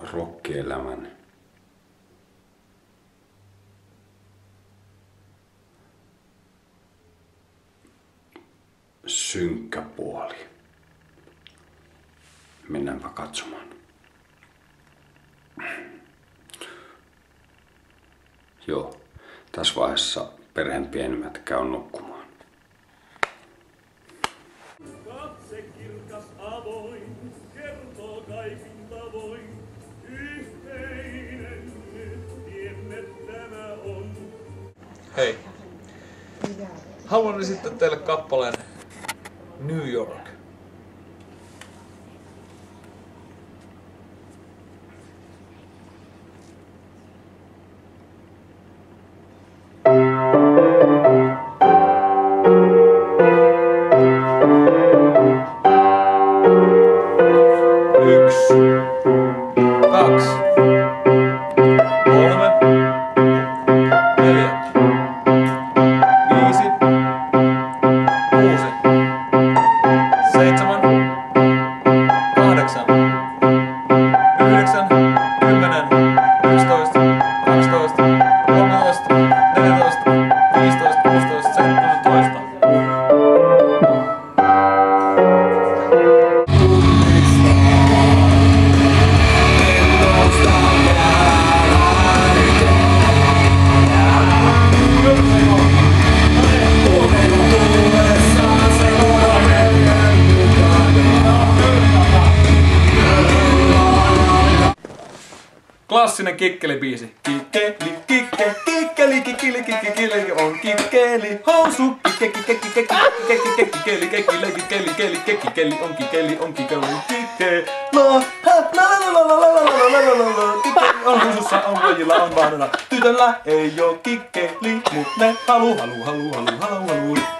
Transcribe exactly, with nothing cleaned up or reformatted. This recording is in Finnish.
rokkielämän synkkä puoli. Mennäänpä katsomaan. Joo, tässä vaiheessa perheen pienimmät käy nukkumaan. Katse kirkas avoin, kertoo kaikin tavoin. Yhteinen nyt tiemme tämä on. Hei. Haluan esittää teille kappaleen New York. Yksi, kaksi, kolme, neljä, viisi, kuusi, seitsemän, kahdeksan, yhdeksän, kymmenen, yksitoista, kaksitoista, kolmetoista, neljätoista, viisitoista, kuusitoista, seitsemäntoista. Klassinen kikkelibiisi. Kikkeli, kikke, kikkeli, kikkeli, kikkeli, on kikkeli, housu, kikke, kikke, kikke, kikke, kikkeli, kikkeli, kikkeli, kikkeli, kikkeli, on kikkeli, on kikkeli, kikke, la, la, la, la, la, la, la, la, la, la, la, la, kikkeli on housussa, on pojilla, on vahdella, tytöllä ei oo kikkeli, mut ne halu, halu, halu, halu, halu, halu.